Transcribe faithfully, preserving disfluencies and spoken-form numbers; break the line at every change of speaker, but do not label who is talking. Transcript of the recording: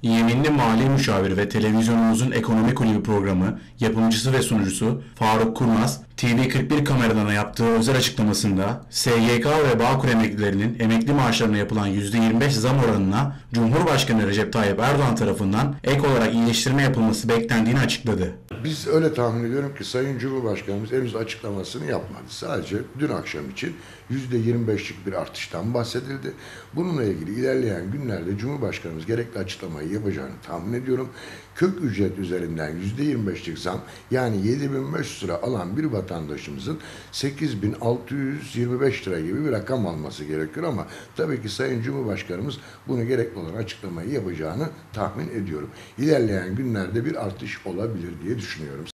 Yeminli Mali Müşavir ve televizyonumuzun Ekonomi Kulübü programı yapımcısı ve sunucusu Faruk Kurnaz, T V kırk bir kameralarına yaptığı özel açıklamasında S G K ve Bağkur emeklilerinin emekli maaşlarına yapılan yüzde yirmi beş zam oranına Cumhurbaşkanı Recep Tayyip Erdoğan tarafından ek olarak iyileştirme yapılması beklendiğini açıkladı.
Biz öyle tahmin ediyorum ki Sayın Cumhurbaşkanımız henüz açıklamasını yapmadı. Sadece dün akşam için yüzde yirmi beşlik bir artıştan bahsedildi. Bununla ilgili ilerleyen günlerde Cumhurbaşkanımız gerekli açıklamayı yapacağını tahmin ediyorum. Kök ücret üzerinden yüzde yirmi beşlik zam, yani yedi bin beş yüz lira alan bir vatandaşımızın sekiz bin altı yüz yirmi beş lira gibi bir rakam alması gerekiyor, ama tabii ki Sayın Cumhurbaşkanımız bunu gerekli olan açıklamayı yapacağını tahmin ediyorum. İlerleyen günlerde bir artış olabilir diye düşünüyorum.